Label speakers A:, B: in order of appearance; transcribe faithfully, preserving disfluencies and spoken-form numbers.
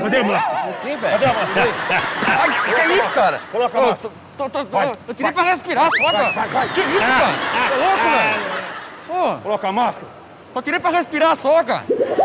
A: Cadê a máscara?
B: O quê, velho?
A: Cadê a máscara?
B: Ai, que que é isso, cara?
A: Coloca a
B: Ô,
A: máscara.
B: tô- tô- tô-
A: Vai,
B: Eu tirei pra respirar só, cara.
A: vai, vai.
B: Que isso, cara? Tá louco, velho? Pô,
A: Coloca a máscara.
B: eu tirei pra respirar só, cara.